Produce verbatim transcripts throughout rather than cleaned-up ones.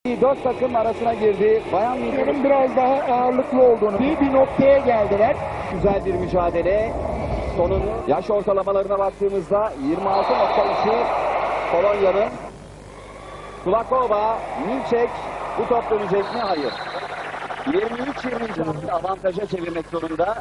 Dört takım arasına girdi. Bayan Milyo'nun biraz daha ağırlıklı olduğunu bir, bir noktaya geldiler. güzel bir mücadele. Sonunu yaş ortalamalarına baktığımızda yirmi altı nokta iki Polonya'nın. Kulakova, Milçek bu top dönecek mi? Hayır. yirmi üç yirmi avantaja çevirmek zorunda.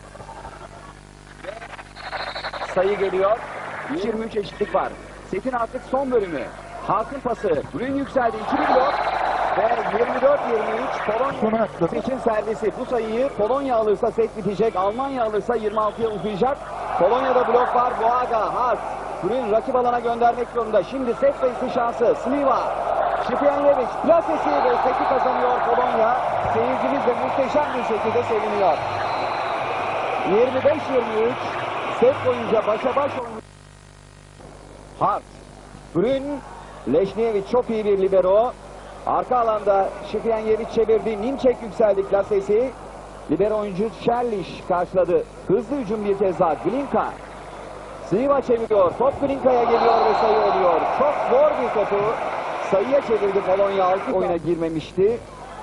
Ve sayı geliyor. yirmi üç eşitlik var. Setin artık son bölümü. Hakkın pası. Brün yükseldi. İkili blok. Ve yirmi dört yirmi üç Polonya için servisi. Bu sayıyı Polonya alırsa set bitecek. Almanya alırsa yirmi altıya uzayacak. Polonya'da blok var. Boaga, Hart. Brün rakip alana göndermek zorunda. Şimdi set sayısı şansı. Sliva. Şipiyanyeviç plasesi ve seti kazanıyor Polonya. Seyircimiz de muhteşem bir şekilde seviniyor. yirmi beş yirmi üç set boyunca başa baş oynuyor. Hart. Brün. Leşniyeviç çok iyi bir libero. Arka alanda Şipiyanyeviç çevirdi. Nimçek yükseldi klasesi. Libero oyuncu Şerliş karşıladı. Hızlı hücum bir kez daha. Glinka. Sliva çeviriyor. Top Glinka'ya geliyor ve sayı oluyor. Çok zor bir topu sayıya çevirdi Polonya. Altı oyuna girmemişti.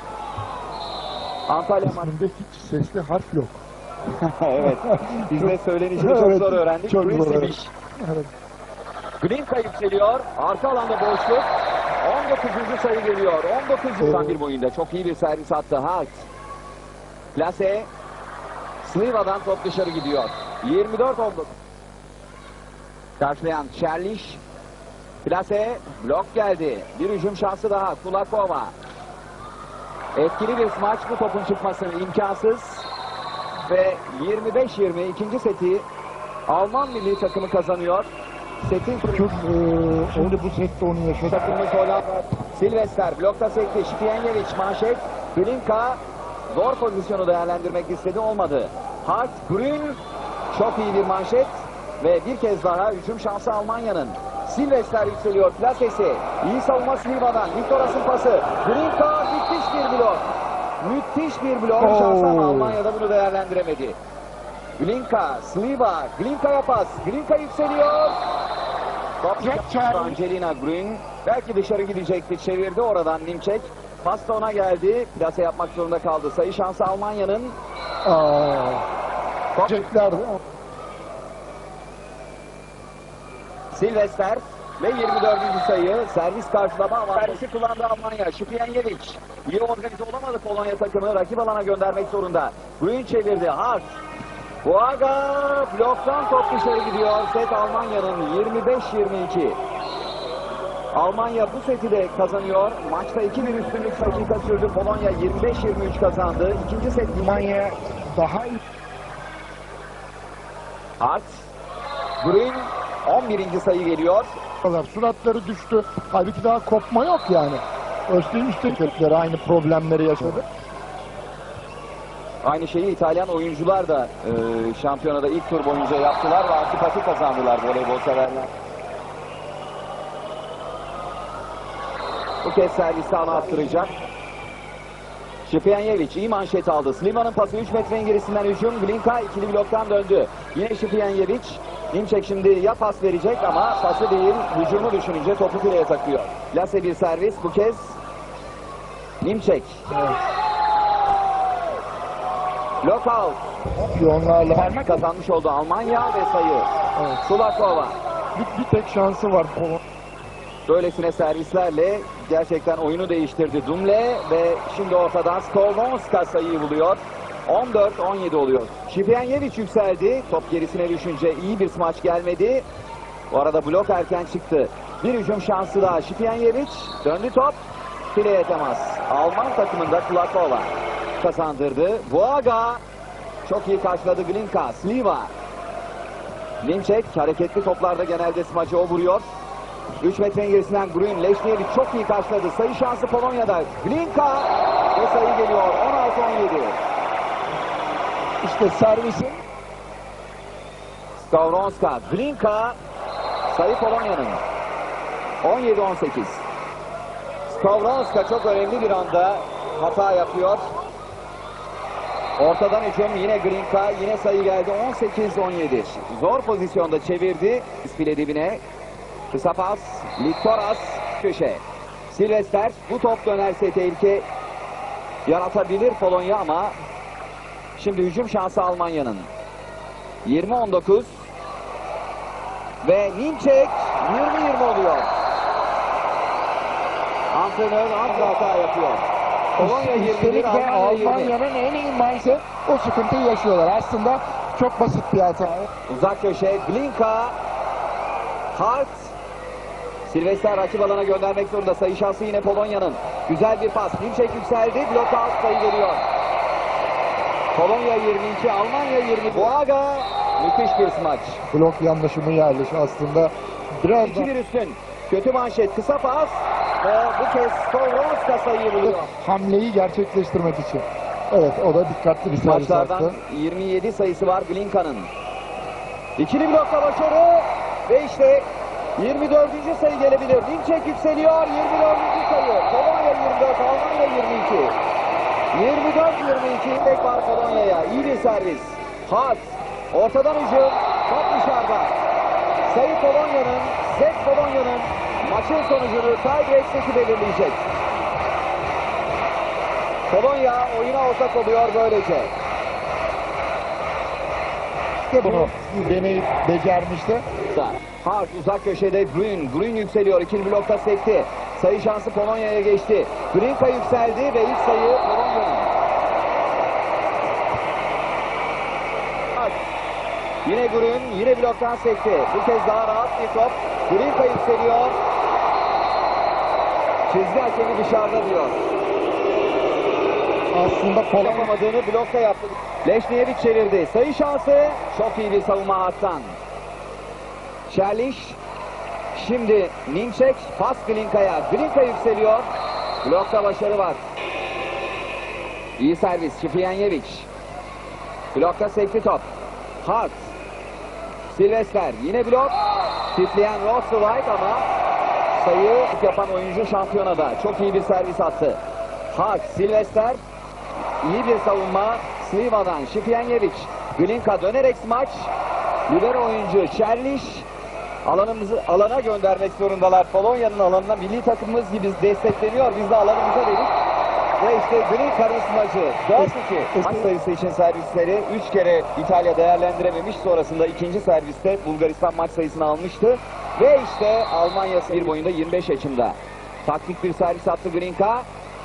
Antalya İsminde hiç sesli harf yok. evet. Biz de söylenişini çok Evet, zor öğrendik. çok zor, Krisevic. Evet. Glinka yükseliyor. Arka alanda boşluk. on dokuzuncu sayı geliyor. on dokuz doksan bir boyunda. Çok iyi bir servis attı Hart. Plase. Sliva'dan top dışarı gidiyor. yirmi dört on dokuz. Karşılayan Şerliş. Plase. Blok geldi. Bir hücum şansı daha. Kulakova. Etkili bir smaç, bu topun çıkmasının imkansız. Ve yirmi beş yirmi ikinci seti Alman milli takımı kazanıyor. Setin Çok e, şimdi bu sette onu yaşadı. takımımız Hollanda. Silvester blokta sekti. Şipiyanyeviç manşet. Glinka zor pozisyonu değerlendirmek istedi, olmadı. Hart, Brün çok iyi bir manşet ve bir kez daha hücum şansı Almanya'nın. Silvester yükseliyor. Plasesi. İyi savunma Sliva'dan. Viktoras'ın pası. Glinka müthiş bir blok. Müthiş bir blok. Oo. Şansı ama Almanya'da bunu değerlendiremedi. Glinka, Sliva, Glinka'ya pas. Glinka yükseliyor. Angelina Grün belki dışarı gidecekti, çevirdi oradan Nimçek. Pas da ona geldi. Plase yapmak zorunda kaldı. Sayı şansı Almanya'nın. Çekler. Silvester ve yirmi dördüncü sayı. Servis karşılama ama servisi kullandı Almanya. Şipiyanyeviç iyi organize olamadı Polonya takımı. Rakip alana göndermek zorunda. Grün çevirdi. Hart. Boaga bloktan top dışarı gidiyor. Set Almanya'nın yirmi beş yirmi iki. Almanya bu seti de kazanıyor. Maçta iki bir üstünlük dakika sürdü. Polonya yirmi beş yirmi üç kazandı. İkinci set Almanya daha iyi. Hart. Grün on birinci sayı geliyor. Suratları düştü. Halbuki daha kopma yok yani. Östeğin üstekleri aynı problemleri yaşadı. Aynı şeyi İtalyan oyuncular da e, şampiyonada ilk tur boyunca yaptılar ve antipati kazandılar voleybol severler. Bu kez servisi ana attıracak. Şipiyanyeviç iyi manşet aldı. Sliva'nın pası üç metrenin gerisinden hücum. Glinka ikili bloktan döndü. Yine Şipiyanyeviç. Nimçek şimdi ya pas verecek ama pası değil, hücumu düşününce topu fileye takıyor. Plase bir servis, bu kez Nimçek. Evet. Lockout. Onlarla Kazanmış oldu Almanya ve sayı. evet. Kulakova. Bir, bir tek şansı var Polonya. Böylesine servislerle gerçekten oyunu değiştirdi Dumle ve şimdi ortadan Skolonska sayıyı buluyor. on dört on yedi oluyor. Şipiyanyeviç yükseldi. Top gerisine düşünce iyi bir smaç gelmedi. Bu arada blok erken çıktı. Bir hücum şansı daha. Şipiyanyeviç döndü top. Fileye temas. Alman takımında Kulakova kazandırdı. Boaga çok iyi karşıladı Glinka. Sliva. Nimçek hareketli toplarda genelde smacı o vuruyor. üç metrenin gerisinden Grün, Leşniyeviç çok iyi karşıladı. Sayı şansı Polonya'da. Glinka ve sayı geliyor. on altı on yedi. İşte servisin. Skowronska, Glinka, sayı Polonya'nın. on yedi on sekiz. Skowronska çok önemli bir anda hata yapıyor. Ortadan hücum, yine Glinka, yine sayı geldi. on sekiz on yedi. Zor pozisyonda çevirdi. File dibine. Kısa pas. Liktoras köşe. Silvester, bu top dönerse tehlike yaratabilir Polonya ama şimdi hücum şansı Almanya'nın. yirmi on dokuz ve Nimček yirmi yirmi oluyor. Antrenör Andra hata yapıyor. Polonya yirmi Üstelik bir, de Almanya yirmi. Almanya'nın en iyi maalesef o sıkıntıyı yaşıyorlar. Aslında çok basit bir hata. Uzak köşe Glinka, Hart, Silvester rakip alana göndermek zorunda. Sayı şansı yine Polonya'nın. Güzel bir pas. Nimček yükseldi. Blok alt sayı geliyor. Polonya yirmi iki, Almanya yirmi. Boaga müthiş bir smaç. Blok yanlışımı yerleş aslında. Biraz da iki bir üstün. Kötü manşet. Kısa pas. Ve bu kez Skovronska sayıyı buluyor. hamleyi gerçekleştirmek için. Evet, o da dikkatli bir servis Maçlardan attı. yirmi yedi sayısı var Glinka'nın. İkili blokta başarı. Ve işte yirmi dördüncü sayı gelebilir. Nimček yükseliyor. yirmi dördüncü sayı. Polonya yirmi dört, Almanya yirmi iki. yirmi dört yirmi iki tek var Polonya'ya. İyi bir servis. Hart. Ortadan hücum. Top dışarıda. Sayı Polonya'nın. Set Polonya'nın. Maçın sonucunu tiebreak'teki belirleyecek. Polonya oyuna ortak oluyor böylece. Bunu deneyip becermişti. Hart uzak köşede Grün. Grün yükseliyor. İkinci blokta sekti. Sayı şansı Polonya'ya geçti. Glinka yükseldi ve ilk sayı Polonya'nın. Yine Grün. Yine bloktan sekti. Bu kez daha rahat bir top. Glinka yükseliyor. Çizgi hakemi dışarıda diyor. Aslında Polonya Yapamadığını blokta yaptı. Leşniyevic çevirdi. Sayı şansı. Çok iyi bir savunma Hart'tan. Şerliş. Şimdi Nimček. Pas Glinka'ya. Glinka yükseliyor. Blokta başarı var. İyi servis. Şifriyanyevic. Blokta sekti top. Hart. Silvester. Yine blok. Titleyen Rostovite ama sayı yapan oyuncu şampiyonada. Çok iyi bir servis attı. Hart. Silvester. İyi bir savunma. Sliva'dan Şifriyanyevic. Glinka dönerek smaç. Libero oyuncu Şerliş. Alanımızı alana göndermek zorundalar. Polonya'nın alanına milli takımımız gibi destekleniyor. Biz de alanımıza dedik. Ve işte Glinka'nın smacı. dört iki. Maç sayısı için servisleri üç kere İtalya değerlendirememiş. Sonrasında ikinci serviste Bulgaristan maç sayısını almıştı. Ve işte Almanya bir boyunda yirmi beş yaşında. Taktik bir servis attı Glinka.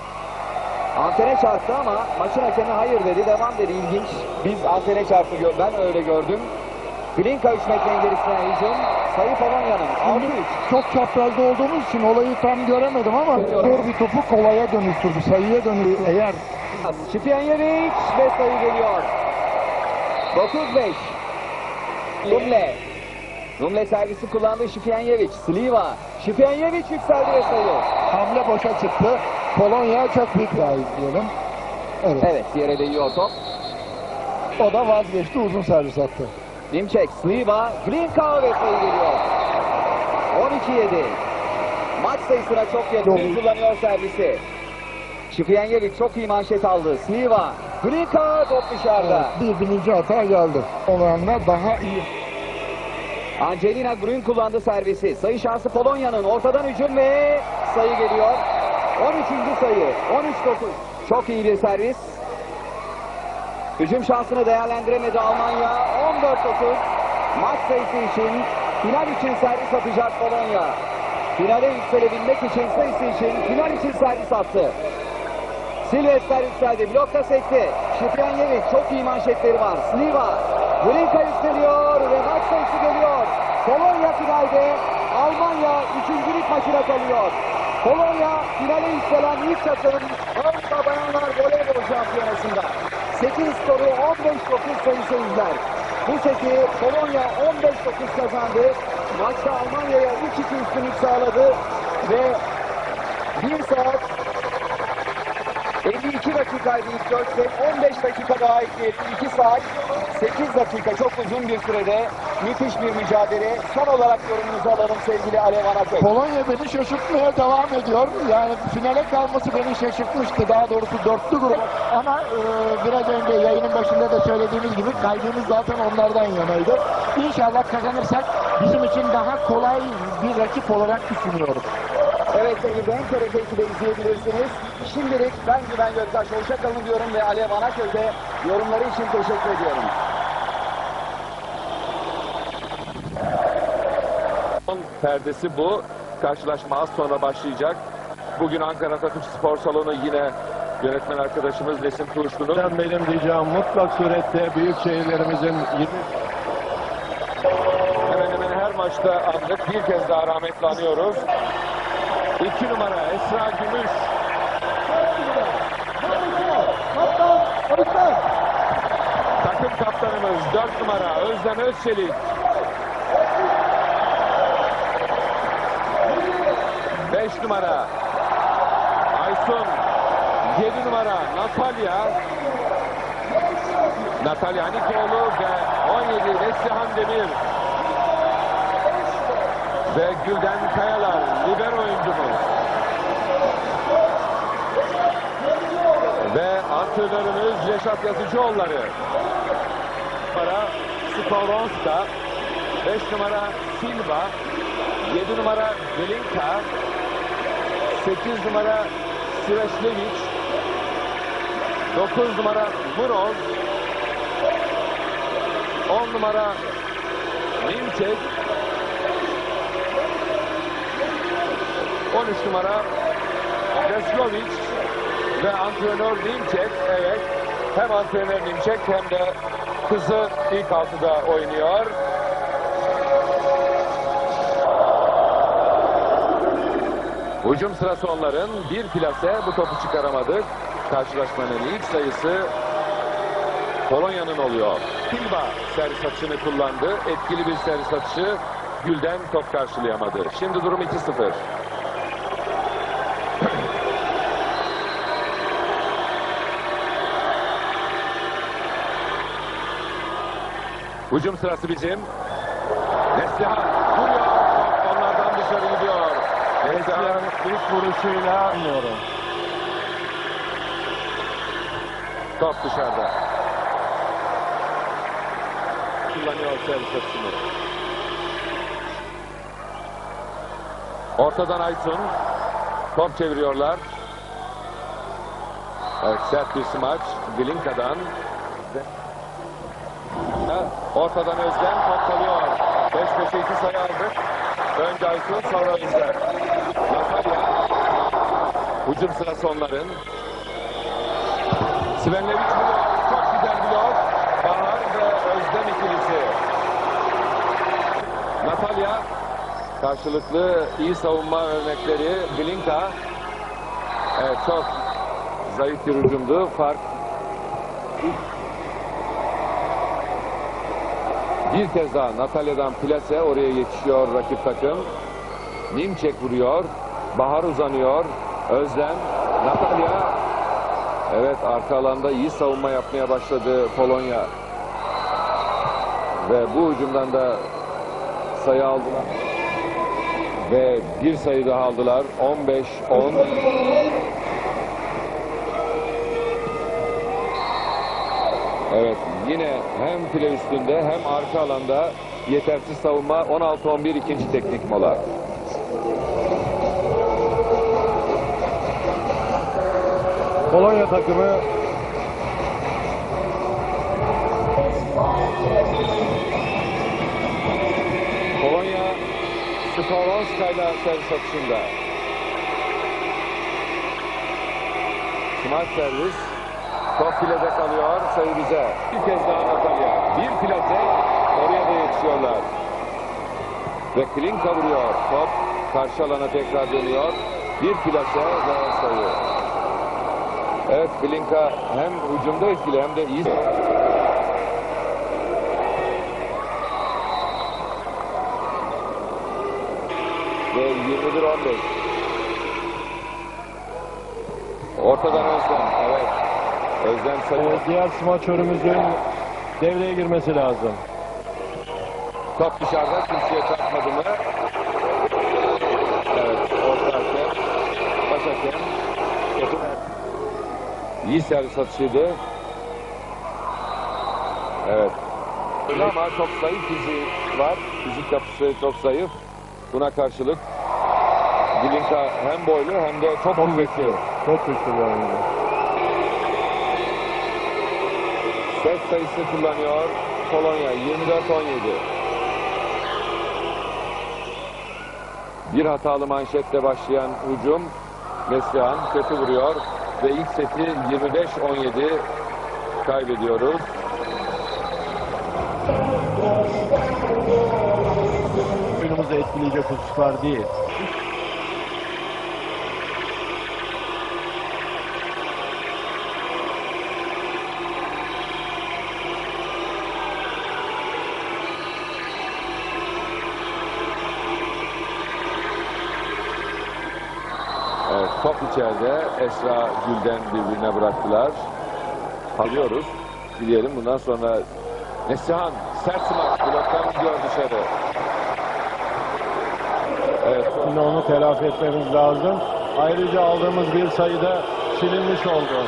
Antene çarptı ama maçın hakemi hayır dedi. Devam dedi. İlginç. Biz antene çarptı. Ben öyle gördüm. Glinka üç metrenin gerisine hücum. Sayı Polonya'nın. altı üç. çok çaprazda olduğumuz için olayı tam göremedim ama zor bir topu kolaya dönüştürdü. Sayıya dönüştürdü. Eğer Şifriyanyevic ve sayı geliyor. dokuz beş. Rumle. Rumle servisi kullandı Şifriyanyevic. Sliva. Şifriyanyevic yükseldi ve sayı. hamle boşa çıktı. Polonya çok büyük daha izleyelim. Evet. Evet, yere değiyor top. O da vazgeçti, uzun servis attı. Nimček, Sliva, Glinka ve sayı geliyor. on iki yedi. Maç sayısına çok yakın kullanıyor servisi. Şifriyanyevic çok iyi manşet aldı. Sliva, Glinka top dışarıda. Evet, bir birinci hata geldi. Olanla daha iyi. Angelina Grün kullandı servisi. Sayı şansı Polonya'nın. Ortadan hücum ve sayı geliyor. on üçüncü sayı. on üç dokuz. Çok iyi bir servis. Hücum şansını değerlendiremedi Almanya. on dört dokuz. Maç sayısı için, final için servis atacak Polonya. Finale yükselebilmek için, sayısı için final için servis attı. Silvester yükseldi. Blokta sekti. Şifriyanyevic çok iyi manşetleri var. Sliva. Glinka yükseliyor ve maç sayısı geliyor. Polonya finalde. Almanya üçüncülük maçına kalıyor. Polonya finale yükselen ilk takım Avrupa Bayanlar Voleybol Şampiyonası'nda. sekiz soru on beş dokuz sayısı izler. Bu seti Polonya on beş dokuz kazandı. Maçta Almanya'ya üç iki üstünlük sağladı ve bir saat elli iki dakikaydı ilk dört set. on beş dakika daha ekleyelim. iki saat sekiz dakika, çok uzun bir sürede müthiş bir mücadele. Son olarak yorumunuzu alalım sevgili Alev Anaköy. Polonya beni şaşırtmaya devam ediyor. Yani finale kalması beni şaşırtmıştı. Daha doğrusu dörtlü grup. Ama e, biraz önce yayının başında da söylediğimiz gibi kaybımız zaten onlardan yanaydı. İnşallah kazanırsak bizim için daha kolay bir rakip olarak düşünüyorum. Evet sevgili Ben T R T ikide izleyebilirsiniz. Şimdilik ben Güven Göktaş hoşça kalın diyorum ve Alev Anaköy'de yorumları için teşekkür ediyorum. Son perdesi bu. Karşılaşma az sonra başlayacak. Bugün Ankara Atatürk Spor Salonu yine yönetmen arkadaşımız Nesim Turşlu'nun. Ben benim diyeceğim mutlak surette büyük şehirlerimizin yirmi Hemen hemen her maçta andık. Bir kez daha rahmetle anıyoruz. İki numara Esra Gümüş. Takım kaptanımız dört numara Özlem Özçelik. Beş numara Aysun. Yedi numara Natalya. Natalya Nikoğlu ve on yedi Neslihan Demir. Ve Gülden Kayalar, libero oyuncumuz. Ve antrenörümüz Reşat Yazıcıoğulları. Numara Skoronska, beş numara Silva, yedi numara Velinka, sekiz numara Siveşleviç, dokuz numara Muroz, on numara Nimçek, on üç numara Veslovic ve antrenör Nimçek. Evet, hem antrenör Nimçek hem de kızı ilk altıda oynuyor. Hücum sırası onların. Bir plase, bu topu çıkaramadık. Karşılaşmanın ilk sayısı Polonya'nın oluyor. Silva servis atışını kullandı. Etkili bir servis atışı. Gülden top karşılayamadı. Şimdi durum iki sıfır. Hücum sırası bizim. Neslihan vuruyor. Onlardan dışarı gidiyor. Neslihan ilk vuruşuyla anlıyorum. Top dışarıda. Kullanıyor servis atışını. Ortadan Aysun. Top çeviriyorlar. Evet, sert bir smaç. Glinka'dan. Ortadan Özlem top kalıyor. beş beşe iki sayı aldık. Önce Aysun, sonra Özlem. Natalya. Hücum sırası onların. Svenleviç vuruyor. Çok güzel blok. Bahar ve Özlem ikilisi. Natalya. Karşılıklı iyi savunma örnekleri. Glinka. Evet, çok zayıf bir hücumdu. Fark. Bir kez daha Natalya'dan plase, oraya yetişiyor rakip takım. Nimçek vuruyor. Bahar uzanıyor. Özlem. Natalya. Evet, arka alanda iyi savunma yapmaya başladı Polonya. Ve bu hücumdan da sayı aldılar. Ve bir sayı daha aldılar. on beş on. Evet, yine hem file üstünde hem arka alanda yetersiz savunma. on altı on bir ikinci teknik mola. Polonya takımı Polonya Skoronska ile servis atışında. Smaç servis. Top filede kalıyor. Sayı bize. Bir kez daha Natalya. Bir plase. Oraya da yetişiyorlar. Ve Klinka vuruyor. Top karşı alana tekrar dönüyor. Bir plase ve sayı. Evet, Klinka hem hücumda etkili hem de iyi. Ve yirmi bir on beş. Ortadan Özlem. Evet. Özlem sayı. e, diğer smaçörümüzün devreye girmesi lazım. Top dışarıda, kimseye çarpmadı mı? Evet, orta hakem. Baş hakem. Topu iyi servis atışıydı. Evet. Ama çok zayıf fiziği var. Fizik yapısı çok zayıf. Buna karşılık Bilinka hem boylu hem de çok kuvvetli. Çok güçlü bir oyuncu. Set sayısı kullanıyor Polonya yirmi dört on yedi. Bir hatalı manşetle başlayan hücum, Neslihan kötü vuruyor ve ilk seti yirmi beş on yedi kaybediyoruz. Oyunumuzu etkileyecek hususlar değil. Evet, top içeride. Esra Gül'den birbirine bıraktılar. Alıyoruz. Dileyelim bundan sonra Neslihan sert smaç bloktan gidiyor dışarı. Evet, Şimdi onu telafi etmemiz lazım. Ayrıca aldığımız bir sayıda silinmiş oldu.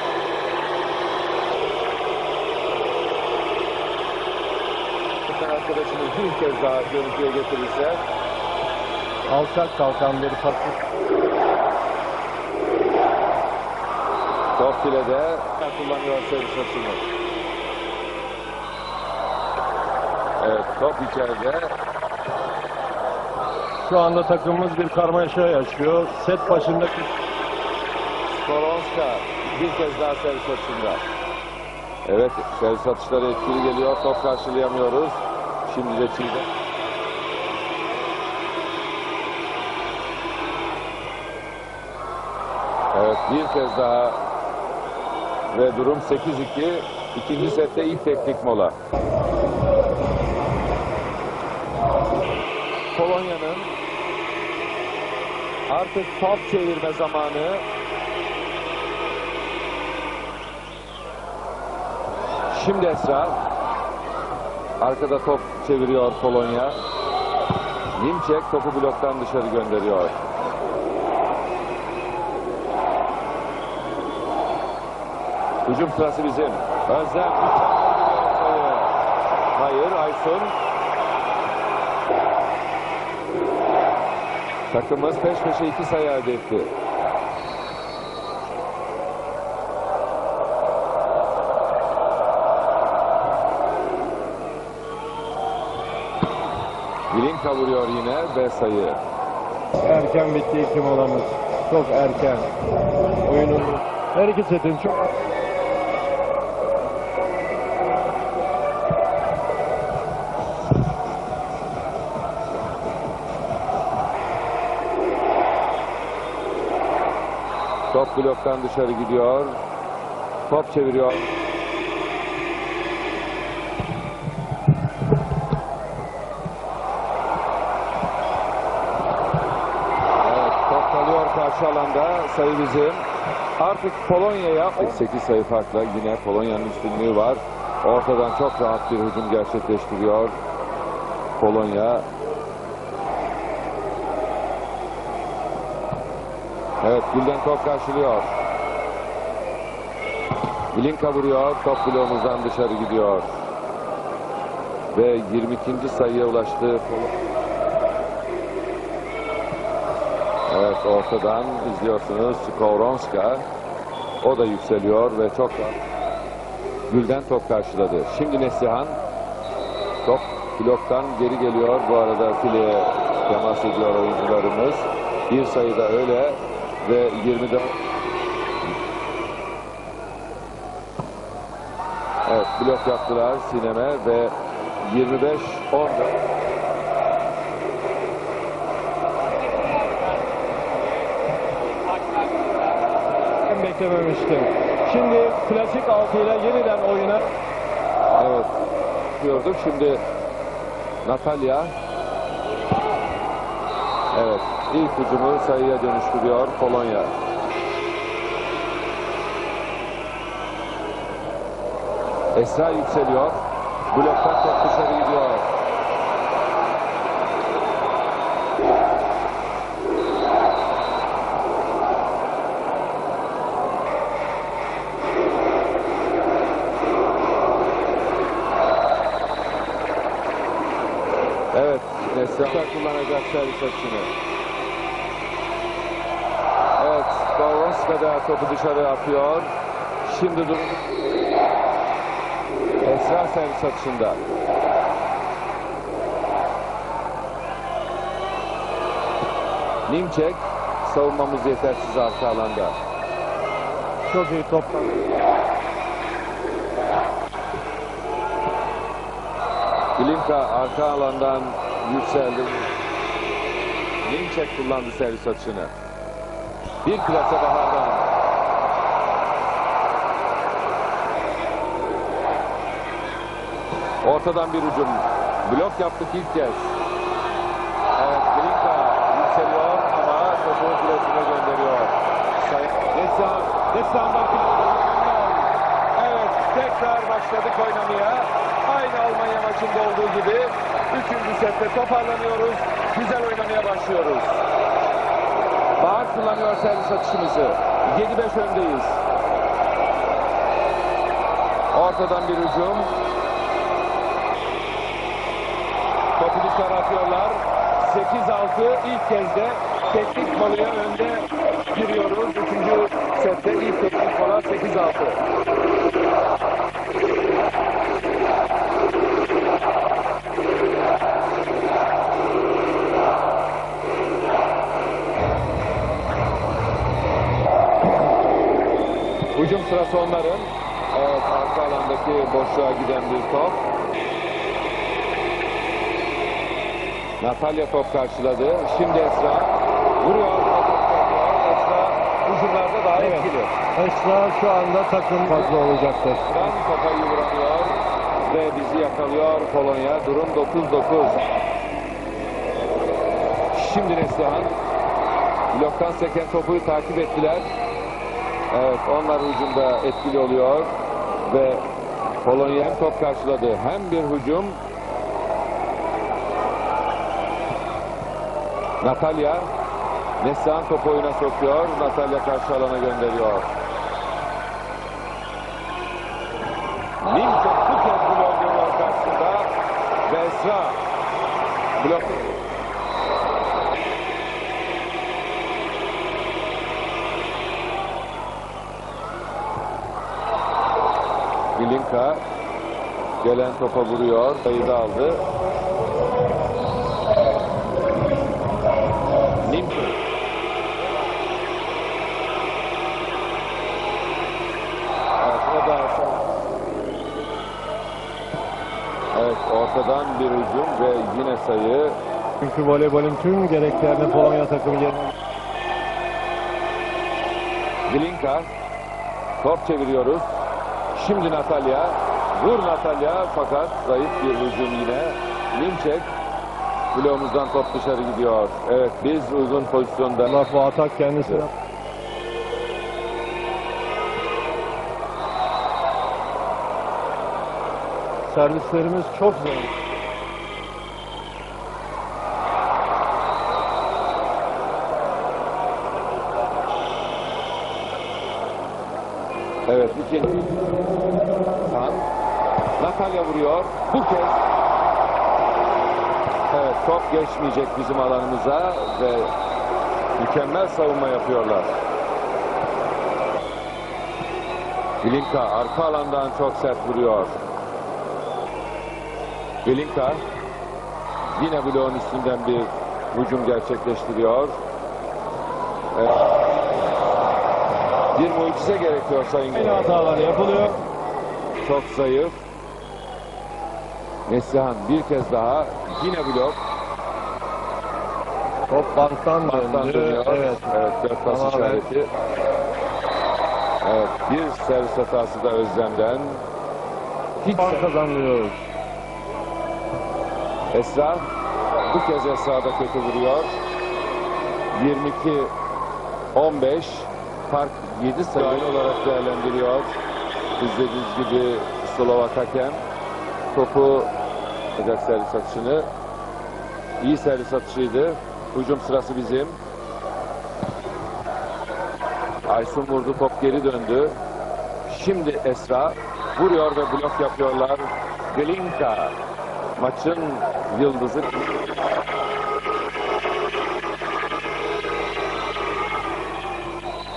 arkadaşımız bir kez daha görüntüye getirirse Alçak kalkan bir farklı. top filede kullanıyor servis açımı. Evet, top içeride. Şu anda takımımız bir karmaşa yaşıyor. Set başındaki Skoronska bir kez daha servis açısında. Evet, servis atışları etkili geliyor. Top karşılayamıyoruz. Şimdi de Çiğdem. Evet, bir kez daha ve durum sekiz iki. İkinci sette ilk teknik mola. Polonya'nın artık top çevirme zamanı. Şimdi Esra. Arkada top çeviriyor Polonya. Nimçek topu bloktan dışarı gönderiyor. Hücum sırası bizim. Özlem. Hayır, Aysun. Takımımız peş peşe iki sayı elde etti. Bilinka vuruyor yine ve sayı. erken bitti ilk molamız. Çok erken. Oyunun her iki setin çok Top bloktan dışarı gidiyor. Top çeviriyor. Evet, top kalıyor karşı alanda. Sayı bizim. Artık Polonya'ya sekiz sayı farkla yine Polonya'nın üstünlüğü var. Ortadan çok rahat bir hücum gerçekleştiriyor Polonya. Evet, Gülden top karşılıyor. Bilinka vuruyor. Top bloğumuzdan dışarı gidiyor. Ve yirmi ikinci sayıya ulaştı. Evet, ortadan izliyorsunuz. Skoronska. O da yükseliyor ve çok rahat. Gülden top karşıladı. Şimdi Neslihan. Top bloktan geri geliyor. Bu arada fileye temas ediyor oyuncularımız. Bir sayıda öyle. Ve yirmi dört. Evet, blok yaptılar Sinem'e ve yirmi beş on dört. ben beklememiştim. Şimdi klasik altı ile yeniden oyuna Evet, diyorduk. Şimdi Natalya. Evet, ilk hücumu sayıya dönüştürüyor Polonya. Esra yükseliyor. Bloktan top dışarı gidiyor. Evet, Neslihan kullanacak servis açısını. Başka da topu dışarı atıyor. Şimdi durum Esra servis atışında. Nimçek, savunmamız yetersiz arka alanda. Çok iyi toplar. Bilinka arka alandan yükseldi. Nimçek kullandı servis atışını. Bir plase Bahar'dan. Ortadan bir hücum. Blok yaptık ilk kez. Evet, Bilinka yükseliyor ama topu flotuna gönderiyor. Neslihan, Neslihan'dan Evet, tekrar başladık oynamaya. Aynı Almanya maçında olduğu gibi üçüncü sette toparlanıyoruz. Güzel oynamaya başlıyoruz. Bahar kullanıyor servis atışımızı. yedi beş öndeyiz. Ortadan bir hücum. Topu dışarı atıyorlar. sekiz altı ilk kez de teknik molaya önde giriyoruz. Üçüncü sette ilk teknik mola sekiz altı. Hücum sırası onların. Evet, arka alandaki boşluğa giden bir top. Natalya top karşıladı. Şimdi Esra vuruyor. Esra hücumlarda daha Evet. etkili. Esra şu anda takım fazla olacaktır. Esra kafayı vuramıyor ve bizi yakalıyor Polonya. Durum dokuz dokuz. Şimdi Neslihan bloktan seken topu takip ettiler. Evet, onlar hücumda etkili oluyor ve Polonya hem top karşıladı hem bir hücum. Natalya, Neslihan topu oyuna sokuyor. Natalya karşı alana gönderiyor. Nimçek bu kez blok geliyor karşısında ve Esra blok. Bilinka gelen topa vuruyor. Sayıda aldı. Nimçek. Evet, o da evet, ortadan bir hücum ve yine sayı. Çünkü voleybolün tüm gereklerini Polonya takımı yerine... Bilinka top çeviriyoruz. Şimdi Natalya. Vur Natalya fakat zayıf bir hücum yine. Nimçek. Bloğumuzdan top dışarı gidiyor. Evet, biz uygun pozisyonda. Allah bu atak kendisine. Servislerimiz çok zor. Evet, ikinci. San. Natalya vuruyor. Bu kez. Evet, top geçmeyecek bizim alanımıza ve mükemmel savunma yapıyorlar. Bilinka arka alandan çok sert vuruyor. Bilinka yine bloğun üstünden bir hücum gerçekleştiriyor. Evet. Bir mucize gerekiyor sayın. Yine hatalar yapılıyor. Çok zayıf. Neslihan bir kez daha yine blok. Top banttan Banttan döndü. dönüyor. Evet. Evet, dört pas Tamamen. işareti. Evet, bir servis hatası da Özlem'den. Hiç Puan kazanıyoruz. Esra bu kez Esra'da kötü vuruyor. yirmi iki on beş fark yedi sayı olarak değerlendiriyor. İzlediğiniz gibi Slovak hakem topu yapacak servis atışını. İyi servis atışıydı. Hücum sırası bizim. Aysun vurdu, top geri döndü. Şimdi Esra vuruyor ve blok yapıyorlar. Glinka maçın yıldızı.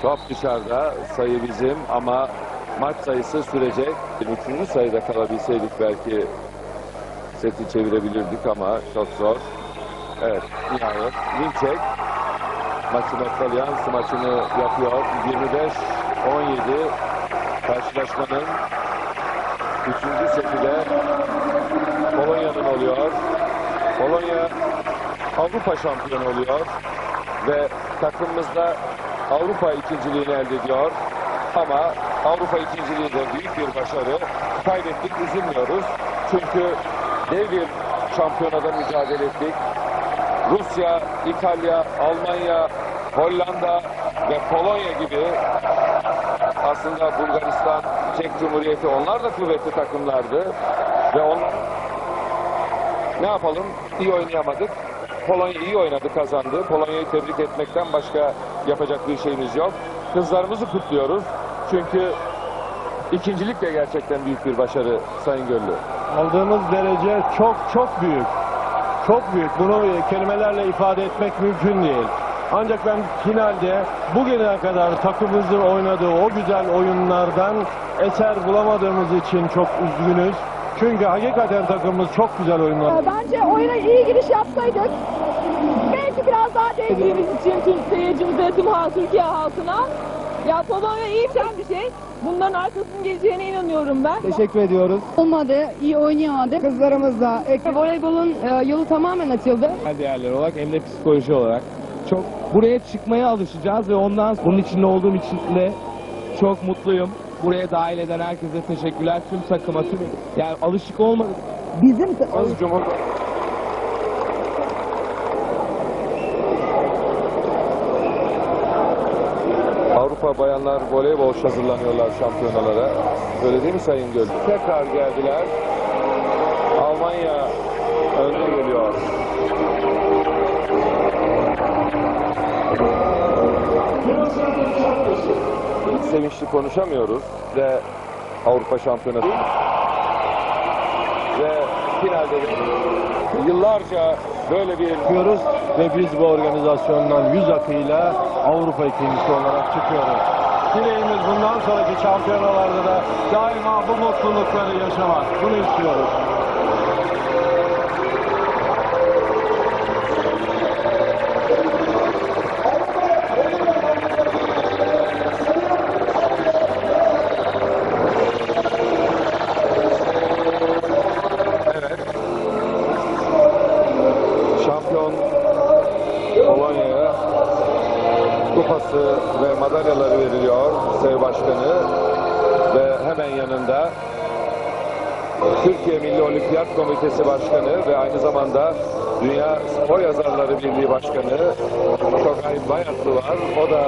Top dışarıda, sayı bizim ama maç sayısı sürecek. Üçüncü sayıda kalabilseydik belki seti çevirebilirdik ama çok zor. Evet, nihayet Vinçek maçı noktalayan smaçını yapıyor. yirmi beş on yedi karşılaşmanın üçüncü seti de Polonya'nın oluyor. Polonya Avrupa şampiyonu oluyor ve takımımızda Avrupa ikinciliğini elde ediyor. Ama Avrupa ikinciliği de büyük bir başarı. Kaybettik, üzülmüyoruz. Çünkü dev bir şampiyonada mücadele ettik. Rusya, İtalya, Almanya, Hollanda ve Polonya gibi, aslında Bulgaristan, Çek Cumhuriyeti, onlar da kuvvetli takımlardı. Ve onlar, ne yapalım, iyi oynayamadık. Polonya iyi oynadı, kazandı. Polonya'yı tebrik etmekten başka yapacak bir şeyimiz yok. Kızlarımızı kutluyoruz. Çünkü ikincilik de gerçekten büyük bir başarı Sayın Göllü. Aldığımız derece çok çok büyük. Çok büyük. Bunu kelimelerle ifade etmek mümkün değil. Ancak ben finalde bugüne kadar takımımızın oynadığı o güzel oyunlardan eser bulamadığımız için çok üzgünüz. Çünkü hakikaten takımımız çok güzel oyunlar. Bence oyuna iyi giriş yapsaydık belki biraz daha Sevdiğimiz için tüm seyircimize, tüm halk, Türkiye halkına. Ya Polonya iyi bir şey. Bunların arkasının geleceğine inanıyorum ben. Teşekkür ediyoruz. olmadı, iyi oynayamadı. Kızlarımız da voleybolun e, yolu tamamen açıldı. Değerler olarak hem de psikoloji olarak çok buraya çıkmaya alışacağız ve ondan bunun içinde olduğum için de çok mutluyum. Buraya dahil eden herkese teşekkürler. Tüm takıma, tüm yani alışık olmadık. Bizim Cumhur Avrupa Bayanlar Voleybol hazırlanıyorlar şampiyonalara. Öyle değil mi Sayın Göl? Tekrar geldiler. Almanya önde geliyor. Sevinçli konuşamıyoruz ve Avrupa Şampiyonası ve finalde yıllarca böyle bir Çıkıyoruz ve biz bu organizasyondan yüz akıyla Avrupa ikincisi olarak çıkıyoruz. Dileğimiz bundan sonraki şampiyonalarda da daima bu mutlulukları yaşamak. Bunu istiyoruz. şampiyon Polonya'ya kupası ve madalyaları veriliyor Sev Başkanı ve hemen yanında Türkiye Milli Olimpiyat Komitesi Başkanı ve aynı zamanda Dünya Spor Yazarları Birliği Başkanı Şokay Bayatlı var. O da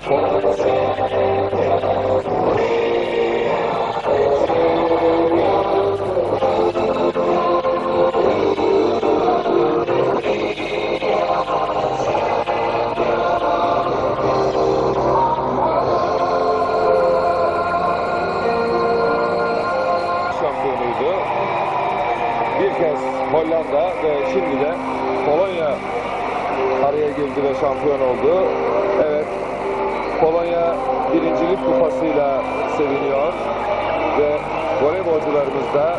şampiyonuydu. Bir kez Hollanda ve şimdi de Polonya araya girdi ve şampiyon oldu. Evet, Polonya birincilik kupasıyla seviniyor ve voleybolcularımız da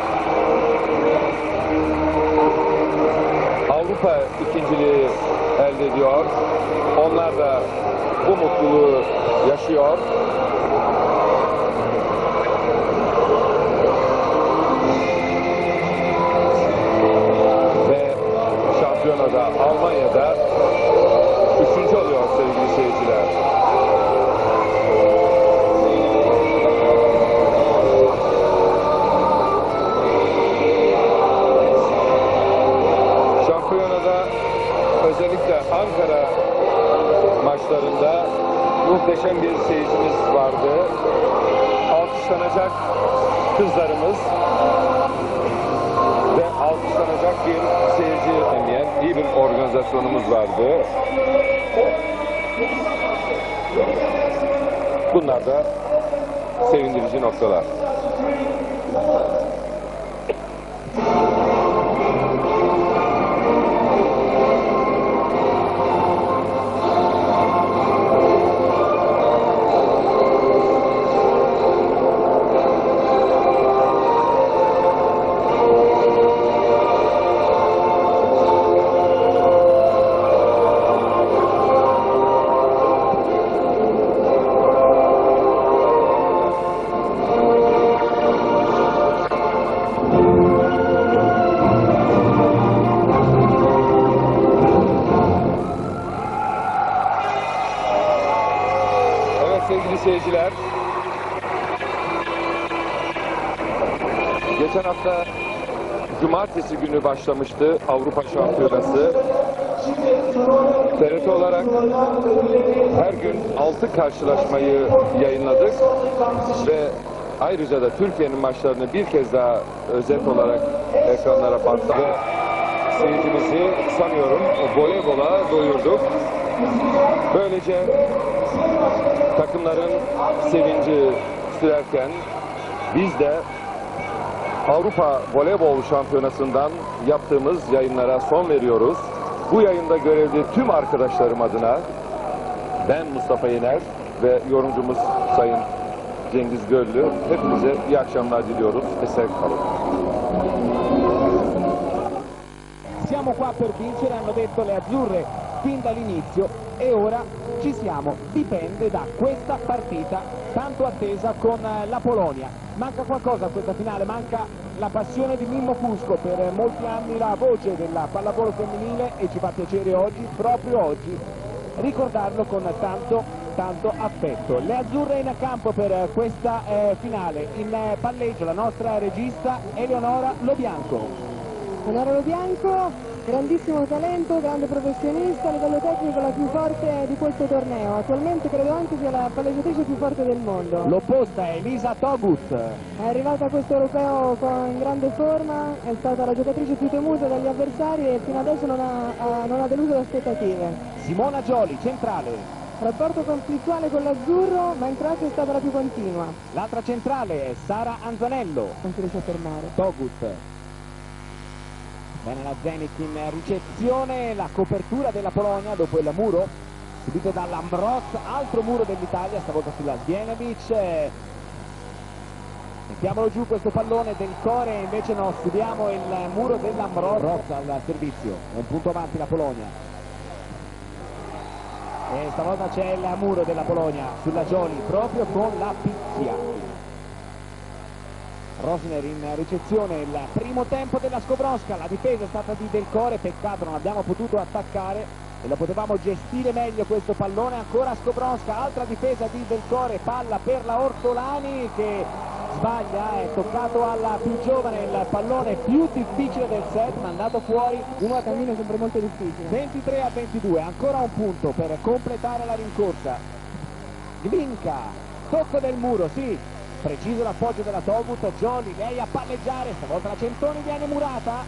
Avrupa ikinciliği elde ediyor. Onlar da bu mutluluğu yaşıyor. Ve şampiyonada Almanya'da üçüncü oluyor sevgili seyirciler. Şampiyonada özellikle Ankara maçlarında muhteşem bir seyircimiz vardı. Alkışlanacak kızlarımız ve alkışlanacak bir seyirci dinleyen iyi bir organizasyonumuz vardı. Bunlar da sevindirici noktalar. Geçen hafta Cumartesi günü başlamıştı Avrupa Şampiyonası. T R T olarak her gün altı karşılaşmayı yayınladık ve ayrıca da Türkiye'nin maçlarını bir kez daha özet olarak ekranlara bastı ve seyircimizi sanıyorum voleybola doyurduk. Böylece takımların sevinci sürerken biz de Avrupa Voleybol Şampiyonası'ndan yaptığımız yayınlara son veriyoruz. Bu yayında görevli tüm arkadaşlarım adına ben Mustafa Yener ve yorumcumuz Sayın Cengiz Göllü hepinize iyi akşamlar diliyoruz. Esen kalın. Siamo qua per vincere, hanno detto le azzurre fin dall'inizio e ora ci siamo, dipende da questa partita tanto attesa con la Polonia. Manca qualcosa a questa finale, manca la passione di Mimmo Fusco, per molti anni la voce della pallavolo femminile e ci fa piacere oggi, proprio oggi, ricordarlo con tanto, tanto affetto. Le azzurre in campo per questa eh, finale, in eh, palleggio la nostra regista Eleonora Lobianco. Eleonora Lobianco, grandissimo talento, grande professionista, a livello tecnico la più forte di questo torneo. Attualmente credo anche sia la palleggiatrice più forte del mondo. L'opposta è Elisa Togut. È arrivata a questo europeo con, in grande forma, è stata la giocatrice più temuta dagli avversari e fino adesso non ha, ha- non ha deluso le aspettative. Simona Gioli, centrale. Rapporto conflittuale con l'azzurro, ma in classe è stata la più continua. L'altra centrale è Sara Anzanello. Non si riesce a fermare. Togut. Bene la Zenit in ricezione, la copertura della Polonia dopo il muro subito dall'Ambros, altro muro dell'Italia, stavolta sulla Zienevic. Mettiamolo giù questo pallone del Core, invece no, subiamo il muro dell'Ambros. Al servizio, un punto avanti la Polonia. E stavolta c'è il muro della Polonia sulla Gioli, proprio con la picchia. Rosner in ricezione, il primo tempo della Skowronska, la difesa è stata di Del Core, peccato non abbiamo potuto attaccare e lo potevamo gestire meglio questo pallone. Ancora Skowronska, altra difesa di Del Core, palla per la Ortolani che sbaglia, è toccato alla più giovane il pallone più difficile del set, mandato fuori. Uno a cammino sempre molto difficile. ventitré a ventidue, ancora un punto per completare la rincorsa. Glinka, tocco del muro, sì, preciso l'appoggio della Togut, Gioli, lei a palleggiare, stavolta la Centoni viene murata.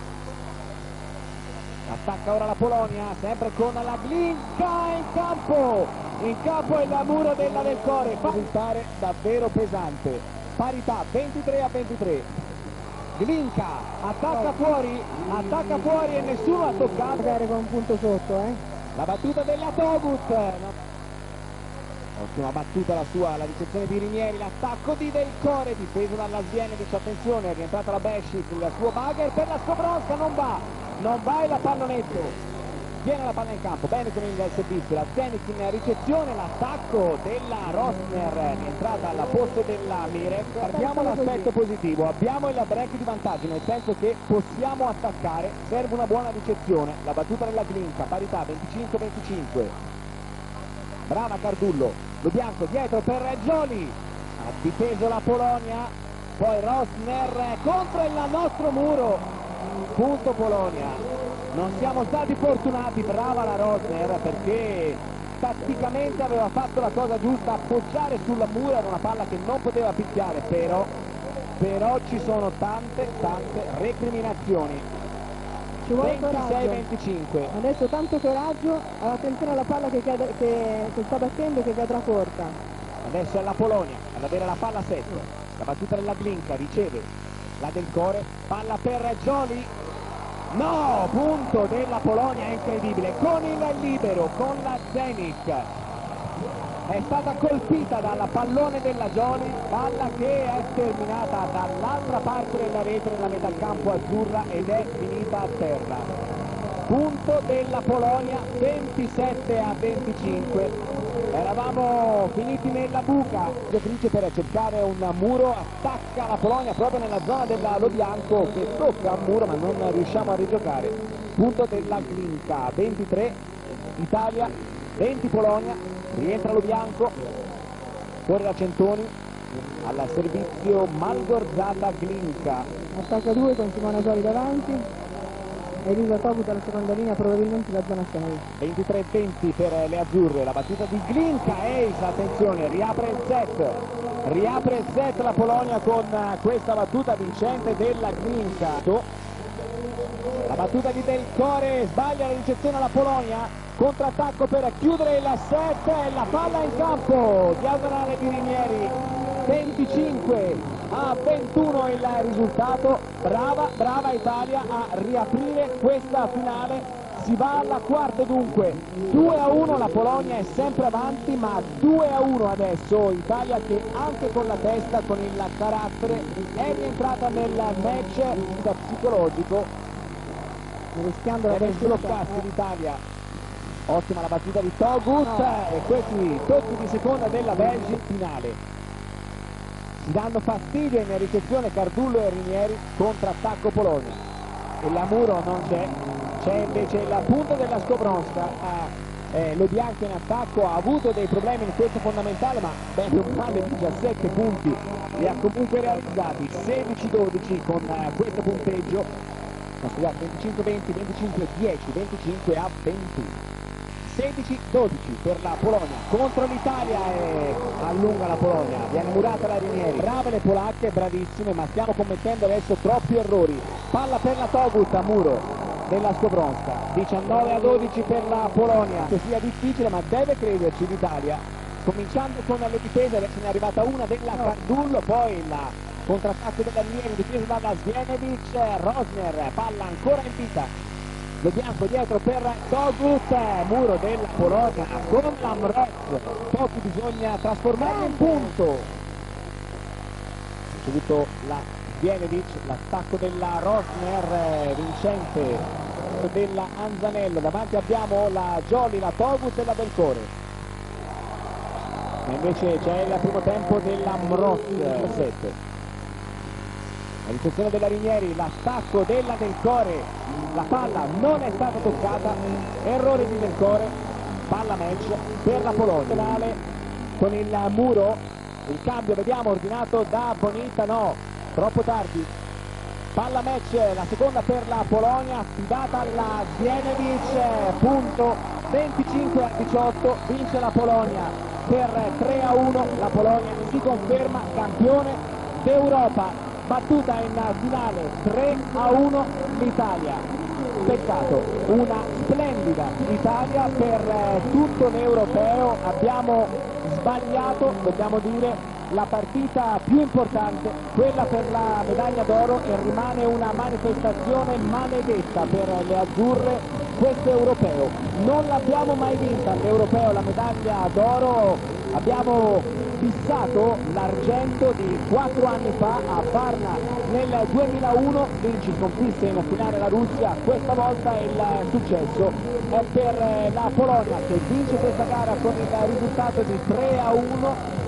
Attacca ora la Polonia, sempre con la Glinka in campo, in campo è il muro della Del Core, fa risultare davvero pesante. Parità, ventitré a ventitré. Glinka, attacca fuori, attacca fuori e nessuno ha toccato. Magari con un punto sotto, eh. La battuta della Togut. No. Ottima battuta la sua, la ricezione di Rinieri, l'attacco di Del Core, difeso dalla Zienevic, attenzione, è rientrata la Bescic, il suo bagger per la Skowronska, non va, non va e la pallonetto. Viene la palla in campo, bene con il servizio, la Zenit in ricezione, l'attacco della Rosner, rientrata alla poste della Mirek. Guardiamo l'aspetto positivo, abbiamo il break di vantaggio, nel senso che possiamo attaccare, serve una buona ricezione, la battuta della Glinka, parità venticinque a venticinque. Brava Cardullo, lo bianco dietro per Gioli, ha difeso la Polonia, poi Rosner contro il nostro muro, punto Polonia. Non siamo stati fortunati, brava la Rosner perché tatticamente aveva fatto la cosa giusta, appoggiare sulla mura era una palla che non poteva picchiare, però, però ci sono tante tante recriminazioni. Ci vuole ventisei coraggio. venticinque. Adesso tanto coraggio, attenzione alla palla che, cade, che, che sta battendo e che cadrà corta. Adesso è la Polonia ad avere la palla sette, la battuta della Glinka, riceve la Del Core, palla per Gioli, no, punto della Polonia, incredibile, con il libero, con la Zenit, è stata colpita dalla pallone della Gioli, palla che è terminata dall'altra parte della rete nella metà campo azzurra ed è finita a terra. Punto della Polonia, ventisette a venticinque. Eravamo finiti nella buca, giocatrice per cercare un muro, attacca la Polonia proprio nella zona della Lobianco che tocca un muro ma non riusciamo a rigiocare. Punto della Glinka, ventitré Italia, venti Polonia, rientra Lobianco, corre la Centoni, al servizio Malgorzata Glinka. Attacca due con Simona Soli davanti. Elisa Togut alla seconda linea, probabilmente la zona sei. ventitré venti per le azzurre, la battuta di Glinka, Eisa, attenzione, riapre il set, riapre il set la Polonia con questa battuta vincente della Glinka. La battuta di Del Core, sbaglia la ricezione alla Polonia, contrattacco per chiudere il set, la palla in campo, diagonale di Rinieri, venticinque a ventuno il risultato. Brava, brava Italia a riaprire questa finale, si va alla quarta dunque, due a uno, la Polonia è sempre avanti, ma due a uno adesso, Italia che anche con la testa, con il carattere, è rientrata nel match psicologico, rischiando la deve sbloccarsi l'Italia. Ottima la battuta di Togut e questi tocchi di seconda della Belgio finale. Si danno fastidio in ricezione Cardullo e Rinieri, contrattacco Polonia. E Lamuro non c'è, c'è invece il punto della Skowronska. Eh, lo bianco in attacco ha avuto dei problemi in questo fondamentale, ma bene o male diciassette punti li ha comunque realizzati, sedici dodici con eh, questo punteggio. No, scusate, venticinque venti, venticinque dieci, venticinque a ventuno. sedici dodici per la Polonia contro l'Italia e allunga la Polonia, viene murata la Rinieri, brave le polacche, bravissime, ma stiamo commettendo adesso troppi errori. Palla per la Togut a muro della Skowronska, diciannove a dodici per la Polonia, che sia difficile ma deve crederci l'Italia, cominciando con le difese, adesso ne è arrivata una della Cardullo, poi il contrattacco della Rinieri difeso dalla Svianovic, Rosner, palla ancora in vita. Lo bianco dietro per Togut, muro della Polonia con l'Amroz, pochi bisogna trasformarlo in punto. Subito la Svianovic, l'attacco della Rosner vincente della Anzanello, davanti abbiamo la Gioli, la Togut e la Del Core. E invece c'è il primo tempo dell'Amroz, sette. La ricezione della Rinieri, l'attacco della Del Core, la palla non è stata toccata, errore di Del Core, palla match per la Polonia. Con il muro, il cambio vediamo ordinato da Bonita, no, troppo tardi. Palla match, la seconda per la Polonia, affidata alla Svianovic, punto, venticinque a diciotto, vince la Polonia per tre a uno, la Polonia si conferma campione d'Europa. Battuta in finale tre a uno l'Italia, peccato, una splendida Italia per eh, tutto l'europeo, abbiamo sbagliato, dobbiamo dire, la partita più importante, quella per la medaglia d'oro, e rimane una manifestazione maledetta per le azzurre questo europeo. Non l'abbiamo mai vinta l'europeo, la medaglia d'oro, abbiamo fissato l'argento di quattro anni fa a Varna nel duemilauno, vinci sconfisse in finale la Russia, questa volta il successo è per la Polonia che vince questa gara con il risultato di tre a uno